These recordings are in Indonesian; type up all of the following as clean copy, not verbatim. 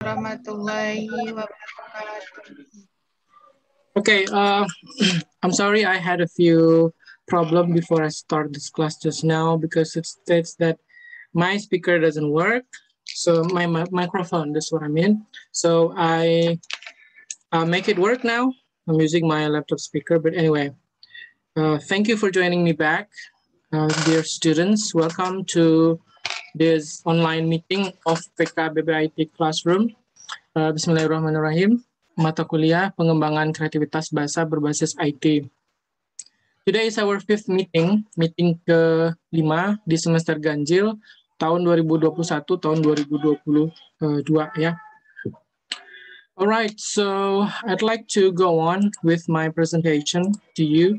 warahmatullahi wabarakatuh. Okay, I'm sorry I had a few problems before I start this class just now because it states that my speaker doesn't work. So my microphone, that's what I mean. So I make it work now. I'm using my laptop speaker, but anyway, thank you for joining me back. Dear students, welcome to this online meeting of PKBBIT Classroom. Bismillahirrahmanirrahim. Mata kuliah pengembangan kreativitas bahasa berbasis IT. Today is our fifth meeting ke-5 di semester ganjil tahun 2021 tahun 2022 ya. Alright, so I'd like to go on with my presentation to you.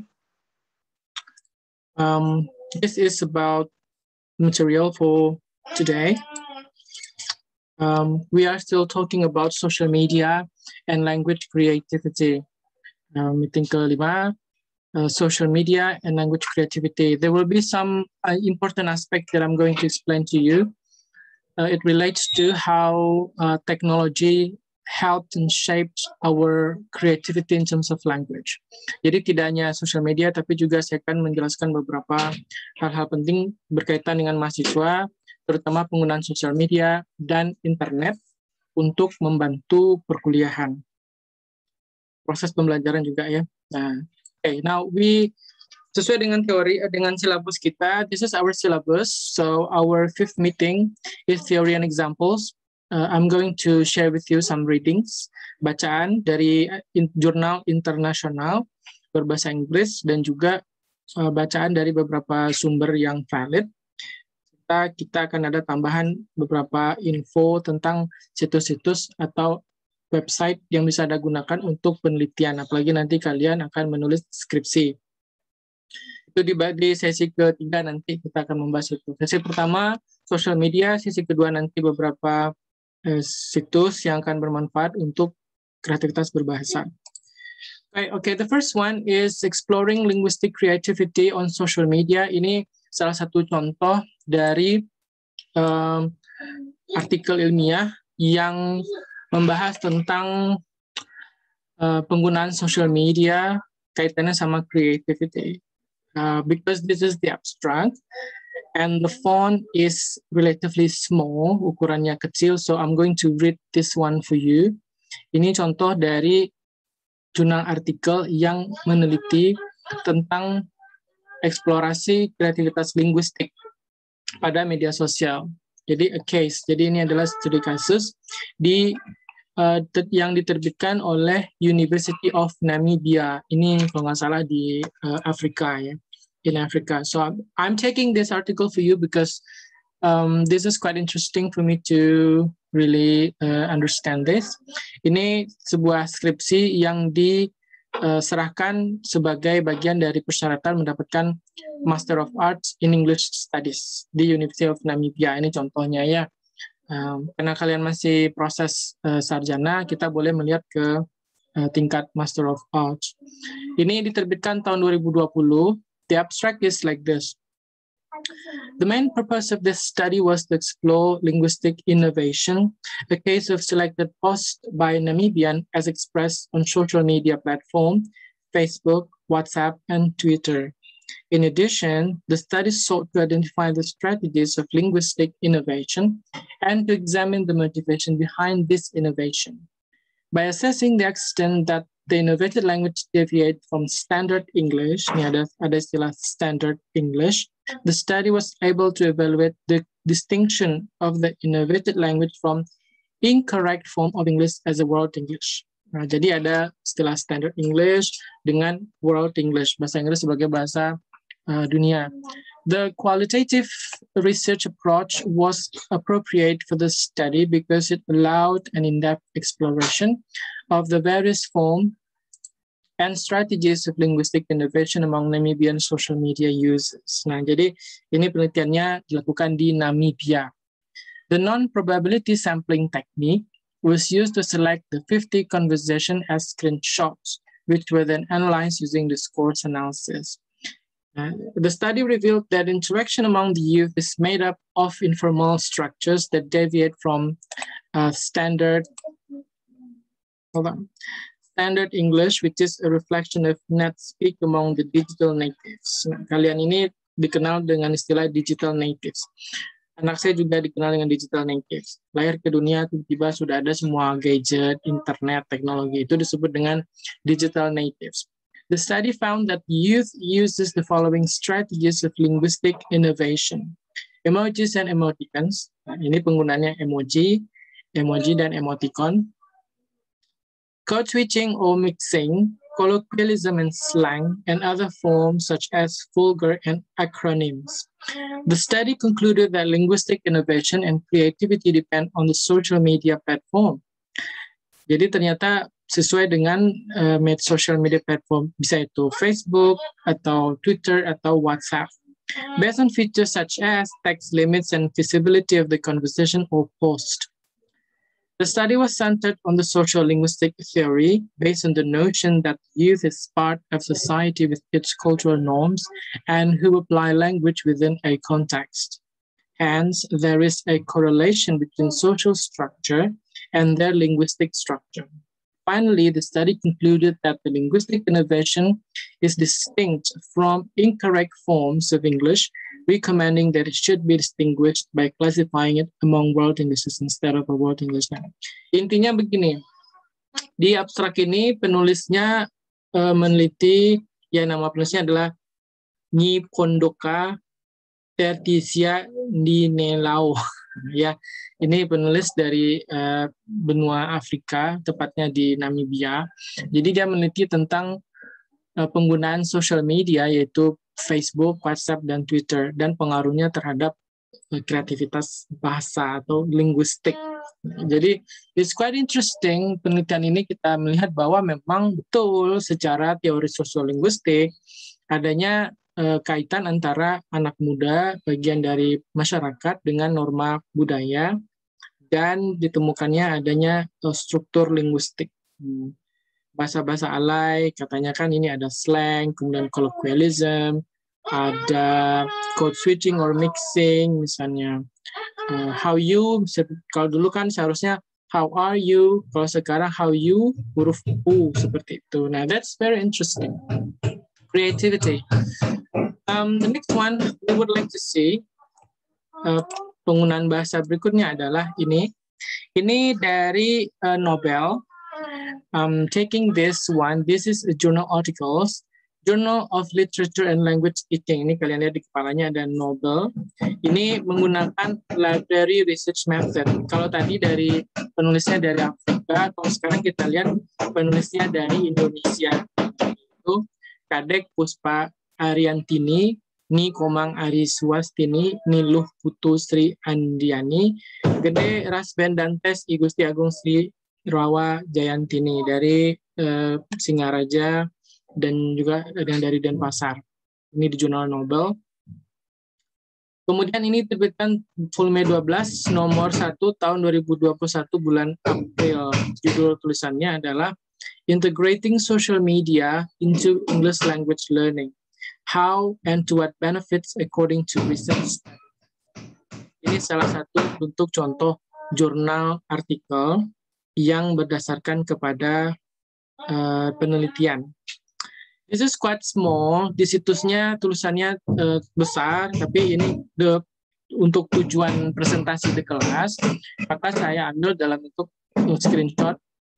This is about material for today. We are still talking about social media and language creativity. Meeting ke-5, social media and language creativity. There will be some important aspect that I'm going to explain to you. It relates to how technology helped and shaped our creativity in terms of language. Jadi tidak hanya social media, tapi juga saya akan menjelaskan beberapa hal-hal penting berkaitan dengan mahasiswa, terutama penggunaan sosial media dan internet untuk membantu perkuliahan. Proses pembelajaran juga ya. Nah, okay, now sesuai dengan teori, dengan silabus kita, this is our syllabus. So our fifth meeting is theory and examples. I'm going to share with you some readings, bacaan dari jurnal internasional berbahasa Inggris dan juga bacaan dari beberapa sumber yang valid. Kita akan ada tambahan beberapa info tentang situs-situs atau website yang bisa Anda gunakan untuk penelitian, apalagi nanti kalian akan menulis skripsi. Itu di sesi ketiga nanti kita akan membahas itu. Sesi pertama, social media, sesi kedua nanti beberapa situs yang akan bermanfaat untuk kreativitas berbahasa. Okay, the first one is exploring linguistic creativity on social media. Ini salah satu contoh dari artikel ilmiah yang membahas tentang penggunaan social media kaitannya sama creativity. Because this is the abstract and the font is relatively small, ukurannya kecil, so I'm going to read this one for you. Ini contoh dari jurnal artikel yang meneliti tentang eksplorasi kreativitas linguistik pada media sosial. Jadi a case. Jadi ini adalah studi kasus yang diterbitkan oleh University of Namibia. Ini kalau nggak salah di Afrika ya, in Africa. So I'm taking this article for you because this is quite interesting for me to really understand this. Ini sebuah skripsi yang diserahkan sebagai bagian dari persyaratan mendapatkan Master of Arts in English Studies di University of Namibia. Ini contohnya ya. Karena kalian masih proses sarjana, kita boleh melihat ke tingkat Master of Arts. Ini diterbitkan tahun 2020. The abstract is like this. The main purpose of this study was to explore linguistic innovation, a case of selected posts by Namibian as expressed on social media platform, Facebook, WhatsApp, and Twitter. In addition, the study sought to identify the strategies of linguistic innovation and to examine the motivation behind this innovation. By assessing the extent that the innovated language deviate from standard English, ini ada istilah standard English, the study was able to evaluate the distinction of the innovated language from incorrect form of English as a world English. Nah, jadi ada istilah standard English dengan world English, bahasa Inggris sebagai bahasa dunia. The qualitative research approach was appropriate for the study because it allowed an in-depth exploration of the various forms and strategies of linguistic innovation among Namibian social media users. Nah, jadi ini penelitiannya dilakukan di Namibia. The non-probability sampling technique was used to select the 50 conversation as screenshots, which were then analyzed using discourse analysis. The study revealed that interaction among the youth is made up of informal structures that deviate from standard hold on. Standard English, which is a reflection of net speak among the digital natives. Nah, kalian ini dikenal dengan istilah digital natives. Anak saya juga dikenal dengan digital natives. Lahir ke dunia tiba-tiba sudah ada semua gadget, internet, teknologi. Itu disebut dengan digital natives. The study found that youth uses the following strategies of linguistic innovation. Emojis and emoticons. Nah, ini penggunaannya emoji dan emoticon. Code switching or mixing, colloquialism and slang, and other forms such as vulgar and acronyms. The study concluded that linguistic innovation and creativity depend on the social media platform. Jadi ternyata sesuai dengan social media platform, bisa itu Facebook, atau Twitter, atau WhatsApp. Based on features such as text limits and visibility of the conversation or post. The study was centered on the social linguistic theory based on the notion that youth is part of society with its cultural norms and who apply language within a context. Hence, there is a correlation between social structure and their linguistic structure. Finally, the study concluded that the linguistic innovation is distinct from incorrect forms of English, recommending that it should be distinguished by classifying it among World Englishes instead of a World English. Intinya begini, di abstrak ini penulisnya meneliti, ya nama penulisnya adalah Nyi Pondoka Tertisia Dinelau. Ya, ini penulis dari benua Afrika, tepatnya di Namibia. Jadi dia meneliti tentang penggunaan social media, yaitu Facebook, WhatsApp, dan Twitter, dan pengaruhnya terhadap kreativitas bahasa atau linguistik. Jadi, it's quite interesting. Penelitian ini kita melihat bahwa memang betul secara teori sosiolinguistik adanya kaitan antara anak muda, bagian dari masyarakat dengan norma budaya, dan ditemukannya adanya struktur linguistik. Bahasa-bahasa alay, katanya kan ini ada slang, kemudian colloquialism, ada code switching or mixing, misalnya how you, kalau dulu kan seharusnya how are you, kalau sekarang how you, huruf U, seperti itu. Nah, that's very interesting. Creativity. The next one we would like to see, penggunaan bahasa berikutnya adalah ini. Ini dari Nobel. Taking this one, this is a journal articles, Journal of Literature and Language Teaching. Ini kalian lihat di kepalanya ada Nobel. Ini menggunakan library research method. Kalau tadi dari penulisnya dari Afrika, kalau sekarang kita lihat penulisnya dari Indonesia. Itu Kadek Puspa Ariantini, Ni Komang Ari Suwastini, Niluh Putu Sri Andiani, Gede Rasben Dantes Igusti Agung Sri Rawa Jayantini dari Singaraja dan juga yang dari Denpasar. Ini di Jurnal Nobel. Kemudian ini terbitkan volume 12 nomor 1 tahun 2021 bulan April. Judul tulisannya adalah Integrating Social Media into English Language Learning. How and to what benefits according to research. Ini salah satu bentuk contoh jurnal artikel yang berdasarkan kepada penelitian. This is quite small. Di situsnya tulisannya besar, tapi ini untuk tujuan presentasi di kelas, maka saya ambil dalam bentuk screenshot.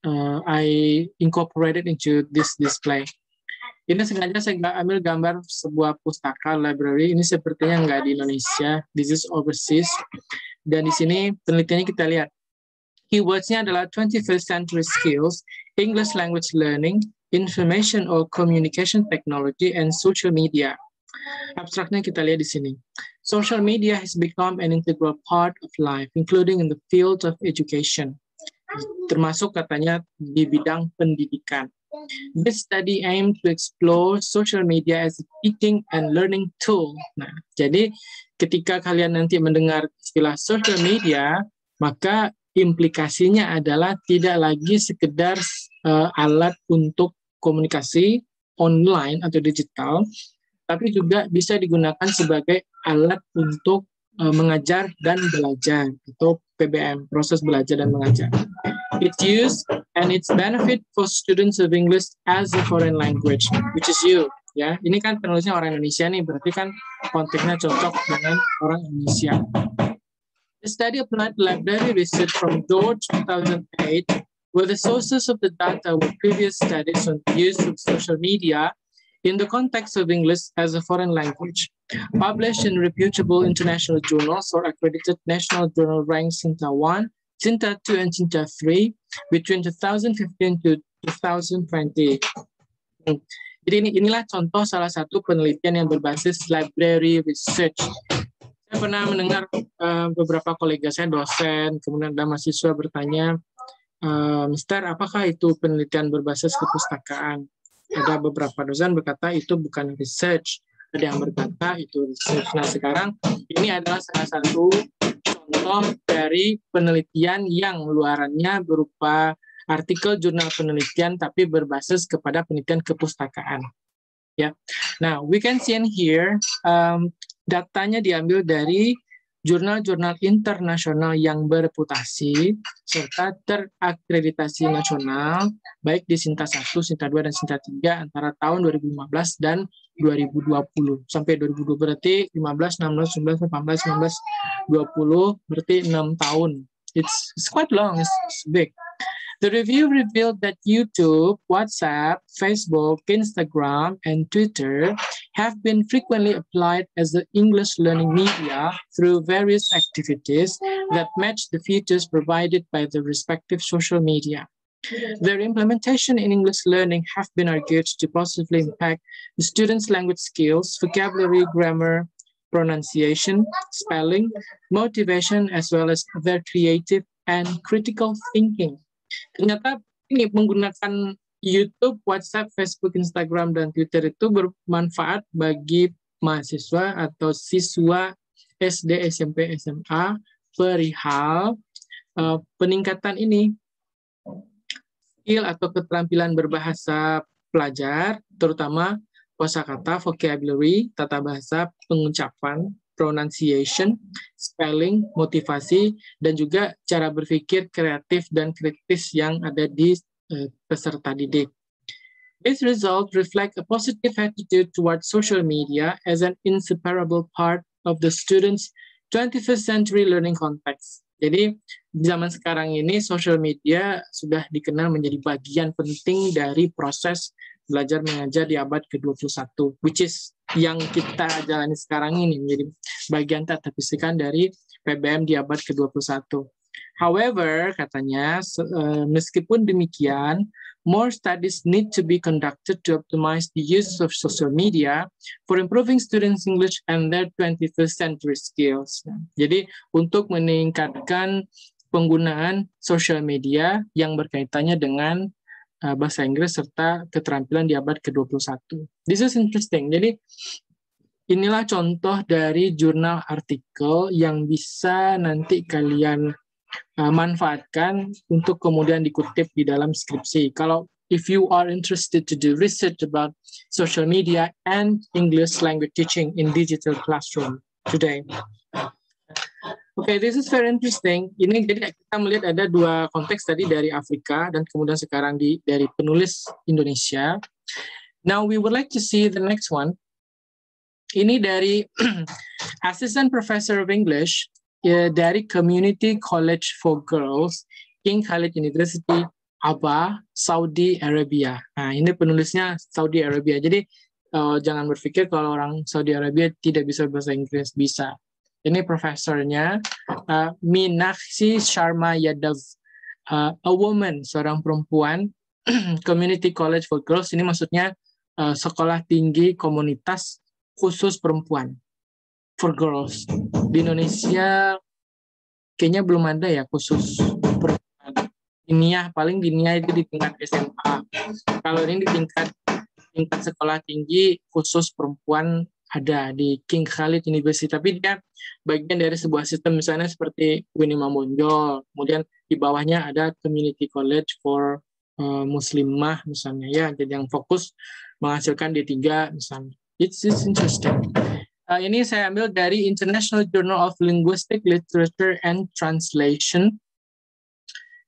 I incorporated into this display. Ini sengaja saya ambil gambar sebuah pustaka library. Ini sepertinya nggak di Indonesia. This is overseas. Dan di sini penelitiannya kita lihat. Keywords-nya adalah 21st century skills, English language learning, information or communication technology, and social media. Abstraknya kita lihat di sini. Social media has become an integral part of life, including in the field of education. Termasuk katanya di bidang pendidikan. This study aimed to explore social media as a teaching and learning tool. Nah, jadi ketika kalian nanti mendengar istilah social media, maka implikasinya adalah tidak lagi sekedar alat untuk komunikasi online atau digital, tapi juga bisa digunakan sebagai alat untuk mengajar dan belajar, atau PBM, proses belajar dan mengajar. Its use and its benefit for students of English as a foreign language, which is you. Ya, ini kan penulisnya orang Indonesia nih, berarti kan konteksnya cocok dengan orang Indonesia. The study applied library research from George 2008, where the sources of the data were previous studies on the use of social media in the context of English as a foreign language, published in reputable international journals or accredited national journal ranks Cinta 1, Cinta 2, and Cinta 3 between 2015 to 2020. Jadi inilah contoh salah satu penelitian yang berbasis library research. Saya pernah mendengar beberapa kolega saya, dosen, kemudian ada mahasiswa bertanya, Mister, apakah itu penelitian berbasis kepustakaan? Ada beberapa dosen berkata itu bukan research, ada yang berkata itu research. Nah sekarang ini adalah salah satu contoh dari penelitian yang luarannya berupa artikel jurnal penelitian tapi berbasis kepada penelitian kepustakaan. Ya, nah we can see in here datanya diambil dari jurnal-jurnal internasional yang bereputasi serta terakreditasi nasional baik di Cinta 1, Cinta 2, dan Cinta 3 antara tahun 2015 dan 2020 sampai 2020 berarti 15, 16, 17, 18, 19, 20 berarti 6 tahun. It's quite long, it's big. The review revealed that YouTube, WhatsApp, Facebook, Instagram, and Twitter have been frequently applied as the English learning media through various activities that match the features provided by the respective social media. Their implementation in English learning have been argued to positively impact the students' language skills, vocabulary, grammar, pronunciation, spelling, motivation, as well as their creative and critical thinking. Ternyata ini menggunakan YouTube, WhatsApp, Facebook, Instagram, dan Twitter itu bermanfaat bagi mahasiswa atau siswa SD, SMP, SMA perihal peningkatan ini skill atau keterampilan berbahasa pelajar, terutama kosakata, vocabulary, tata bahasa, pengucapan, pronunciation, spelling, motivasi, dan juga cara berpikir kreatif dan kritis yang ada di peserta didik. This result reflects a positive attitude towards social media as an inseparable part of the students' 21st century learning context. Jadi di zaman sekarang ini social media sudah dikenal menjadi bagian penting dari proses belajar mengajar di abad ke-21, which is yang kita jalani sekarang ini menjadi bagian tak terpisahkan dari PBM di abad ke-21. However, katanya, meskipun demikian, more studies need to be conducted to optimize the use of social media for improving students' English and their 21st century skills. Jadi, untuk meningkatkan penggunaan social media yang berkaitannya dengan bahasa Inggris serta keterampilan di abad ke-21. This is interesting. Jadi inilah contoh dari jurnal artikel yang bisa nanti kalian manfaatkan untuk kemudian dikutip di dalam skripsi. Kalau if you are interested to do research about social media and English language teaching in digital classroom today. Okay, this is very interesting. Ini jadi kita melihat ada dua konteks tadi dari Afrika dan kemudian sekarang dari penulis Indonesia. Now we would like to see the next one. Ini dari Assistant Professor of English dari Community College for Girls, King Khalid University, Aba, Saudi Arabia. Nah, ini penulisnya Saudi Arabia. Jadi jangan berpikir kalau orang Saudi Arabia tidak bisa bahasa Inggris, bisa. Ini profesornya Meenakshi Sharma Yadav, a woman, seorang perempuan, Community College for Girls. Ini maksudnya sekolah tinggi komunitas khusus perempuan, for girls. Di Indonesia kayaknya belum ada ya khusus perempuan. Diniyah, paling diniyah itu di tingkat SMA. Kalau ini di tingkat sekolah tinggi khusus perempuan ada di King Khalid University, tapi dia bagian dari sebuah sistem misalnya seperti Winnie Mambonjol, kemudian di bawahnya ada Community College for Muslimah misalnya ya, jadi yang fokus menghasilkan D3 misalnya. It's interesting. Ini saya ambil dari International Journal of Linguistic Literature and Translation.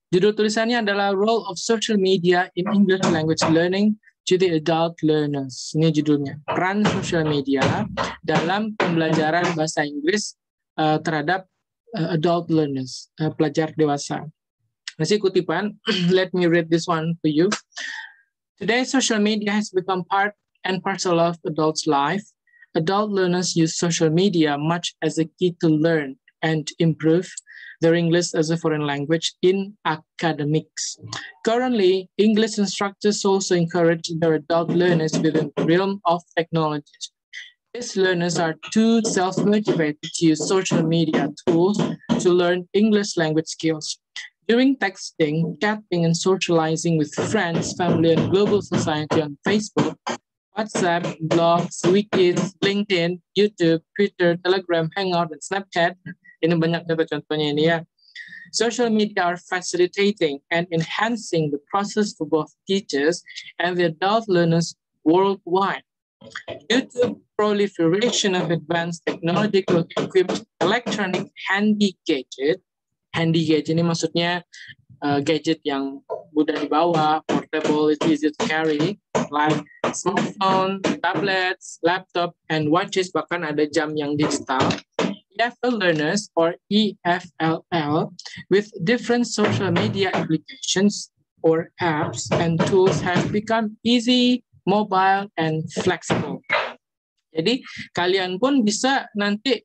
Judul tulisannya adalah Role of Social Media in English Language Learning to the Adult Learners. Ini judulnya, peran sosial media dalam pembelajaran bahasa Inggris terhadap adult learners, pelajar dewasa. Masih kutipan, let me read this one for you. Today, social media has become part and parcel of adults' life. Adult learners use social media much as a key to learn and improve their English as a foreign language in academics. Currently, English instructors also encourage their adult learners within the realm of technology. These learners are too self-motivated to use social media tools to learn English language skills. During texting, chatting, and socializing with friends, family, and global society on Facebook, WhatsApp, blogs, wikis, LinkedIn, YouTube, Twitter, Telegram, Hangout, dan Snapchat. Ini banyak contoh-contohnya ini ya. Social media are facilitating and enhancing the process for both teachers and the adult learners worldwide. Due to proliferation of advanced technological equipped electronic handy gadget ini maksudnya gadget yang mudah dibawa, portable, it's easy to carry, like smartphone, tablets, laptop, and watches, bahkan ada jam yang digital. EFL learners, or EFLL, with different social media applications or apps and tools have become easy, mobile, and flexible. Jadi kalian pun bisa nanti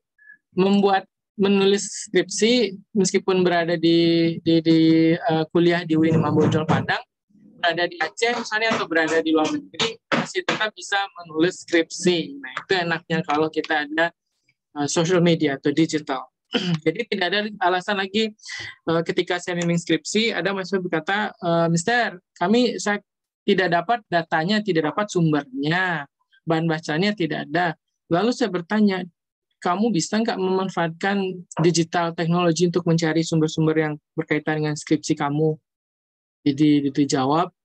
menulis skripsi meskipun berada di kuliah di UIN Imam Bonjol Padang, berada di Aceh misalnya atau berada di luar negeri, masih tetap bisa menulis skripsi. Nah, itu enaknya kalau kita ada social media atau digital. Jadi tidak ada alasan lagi ketika saya bimbing skripsi, ada mahasiswa berkata, Mister, saya tidak dapat datanya, tidak dapat sumbernya, bahan bacanya tidak ada. Lalu saya bertanya, kamu bisa nggak memanfaatkan digital teknologi untuk mencari sumber-sumber yang berkaitan dengan skripsi kamu? Jadi dijawab,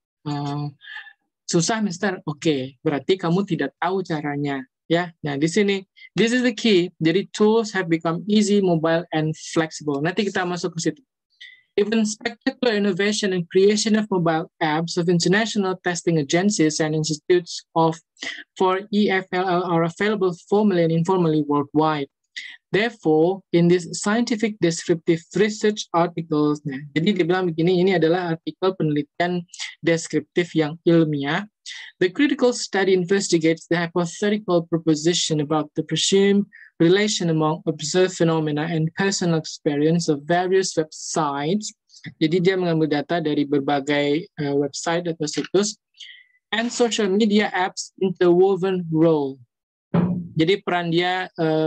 susah Mister, oke, berarti kamu tidak tahu caranya. Ya, nah di sini, this is the key. Jadi tools have become easy, mobile, and flexible. Nanti kita masuk ke situ. Even spectacular innovation and creation of mobile apps of international testing agencies and institutes for EFLL are available formally and informally worldwide. Therefore, in this scientific descriptive research articles, nah, jadi dibilang begini, ini adalah artikel penelitian deskriptif yang ilmiah. The critical study investigates the hypothetical proposition about the presumed relation among observed phenomena and personal experience of various websites. Jadi dia mengambil data dari berbagai website atau situs and social media apps interwoven role. Jadi peran dia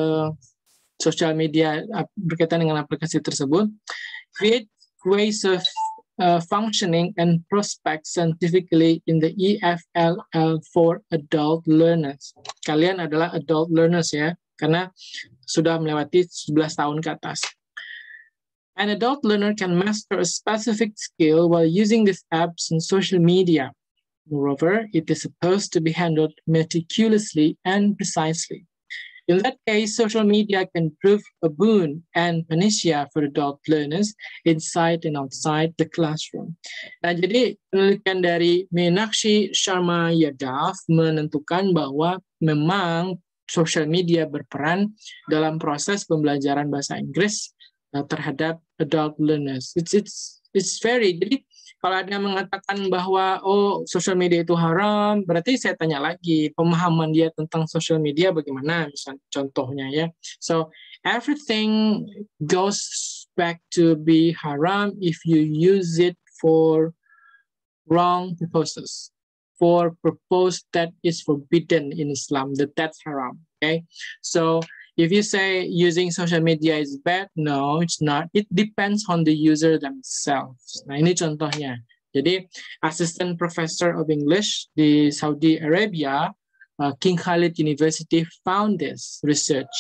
sosial media berkaitan dengan aplikasi tersebut, create ways of functioning and prospect scientifically in the EFLL for adult learners. Kalian adalah adult learners ya, karena sudah melewati 11 tahun ke atas. An adult learner can master a specific skill while using these apps and social media. Moreover, it is supposed to be handled meticulously and precisely. In that case, social media can prove a boon and panacea for adult learners inside and outside the classroom. Nah, jadi penelitian dari Meenakshi Sharma Yadav menentukan bahwa memang social media berperan dalam proses pembelajaran bahasa Inggris terhadap adult learners. It's very, jadi kalau ada yang mengatakan bahwa social media itu haram, berarti saya tanya lagi pemahaman dia tentang social media bagaimana, misalnya contohnya ya. So everything goes back to be haram if you use it for wrong purposes, for purpose that is forbidden in Islam, that's haram. Okay, so if you say using social media is bad, no, it's not. It depends on the user themselves. Nah, ini contohnya. Jadi, Assistant Professor of English di Saudi Arabia, King Khalid University found this research.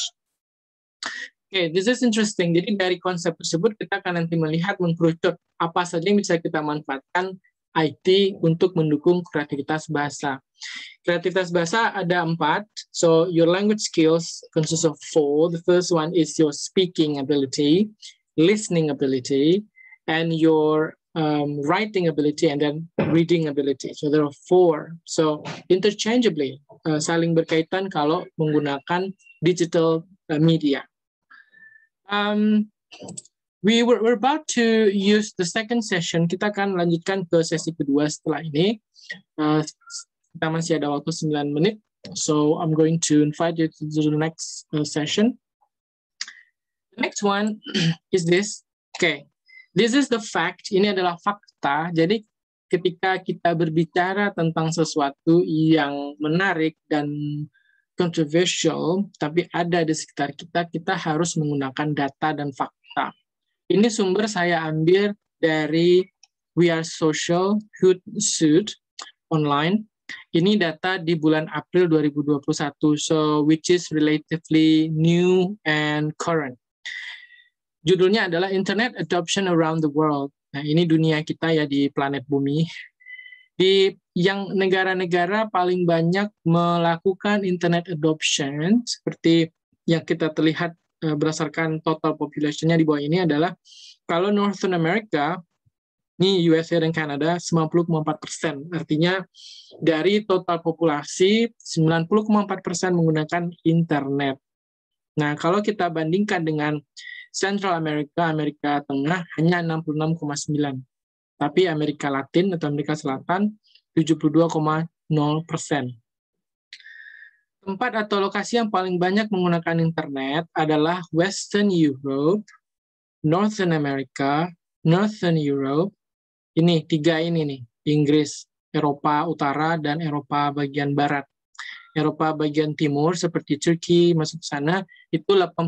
Okay, this is interesting. Jadi dari konsep tersebut kita akan nanti melihat mengkerucut apa saja yang bisa kita manfaatkan IT untuk mendukung kreativitas bahasa. Kreativitas bahasa ada 4. So your language skills consists of 4. The first one is your speaking ability, listening ability, and your writing ability and then reading ability. So there are 4. So interchangeably, saling berkaitan kalau menggunakan digital media. We're about to use the second session. Kita akan lanjutkan ke sesi kedua setelah ini. Kita masih ada waktu 9 menit. So I'm going to invite you to the next session. The next one is this. Okay, this is the fact. Ini adalah fakta. Jadi ketika kita berbicara tentang sesuatu yang menarik dan controversial, tapi ada di sekitar kita, kita harus menggunakan data dan fakta. Ini sumber saya ambil dari We Are Social Hootsuite online. Ini data di bulan April 2021, so which is relatively new and current. Judulnya adalah Internet Adoption Around the World. Nah, ini dunia kita ya di planet bumi. Di yang negara-negara paling banyak melakukan internet adoption, seperti yang kita terlihat berdasarkan total population-nya di bawah ini adalah kalau Northern America, ini USA dan Kanada 90,4%. Artinya dari total populasi 90,4% menggunakan internet. Nah, kalau kita bandingkan dengan Central America, Amerika Tengah hanya 66,9%. Tapi Amerika Latin atau Amerika Selatan 72,0%. Tempat atau lokasi yang paling banyak menggunakan internet adalah Western Europe, Northern America, Northern Europe. Ini 3 ini nih, Inggris, Eropa Utara, dan Eropa bagian Barat. Eropa bagian Timur seperti Turki masuk ke sana itu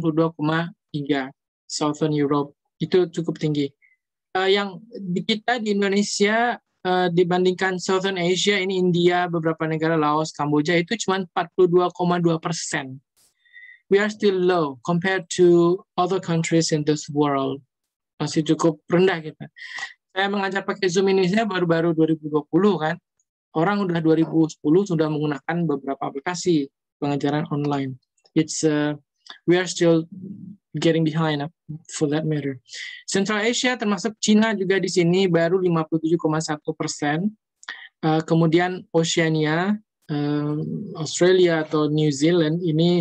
82,3. Southern Europe itu cukup tinggi. Yang kita di Indonesia dibandingkan Southern Asia, ini India, beberapa negara, Laos, Kamboja, itu cuma 42,2%. We are still low compared to other countries in this world. Masih cukup rendah kita. Saya mengajar pakai Zoom ini saya baru-baru 2020 kan. Orang udah 2010 sudah menggunakan beberapa aplikasi pengajaran online. We are still getting behind for that matter. Central Asia termasuk Cina juga di sini baru 57,1%. Kemudian Oceania, Australia atau New Zealand ini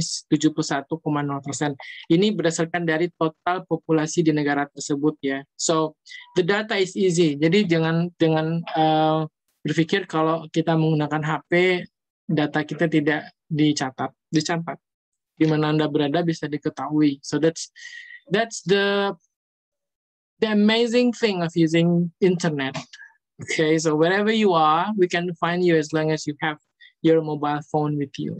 71,0%. Ini berdasarkan dari total populasi di negara tersebut ya. So the data is easy. Jadi jangan berpikir kalau kita menggunakan HP data kita tidak dicatat. Di mana Anda berada bisa diketahui. So that's the amazing thing of using internet. Okay, so wherever you are, we can find you as long as you have your mobile phone with you.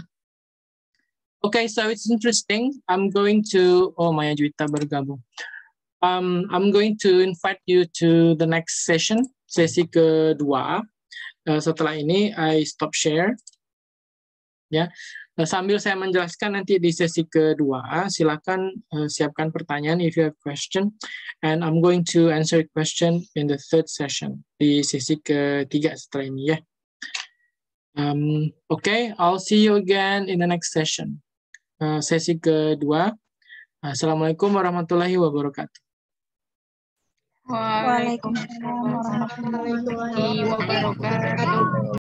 Okay, so it's interesting. I'm going to Maya Juwita bergabung. I'm going to invite you to the next session, sesi kedua. Setelah ini I stop share. Ya. Sambil saya menjelaskan nanti di sesi kedua, silakan siapkan pertanyaan if you have question, and I'm going to answer question in the third session, di sesi ketiga setelah ini ya. Okay, I'll see you again in the next session. Sesi kedua. Assalamualaikum warahmatullahi wabarakatuh. Waalaikumsalam warahmatullahi wabarakatuh.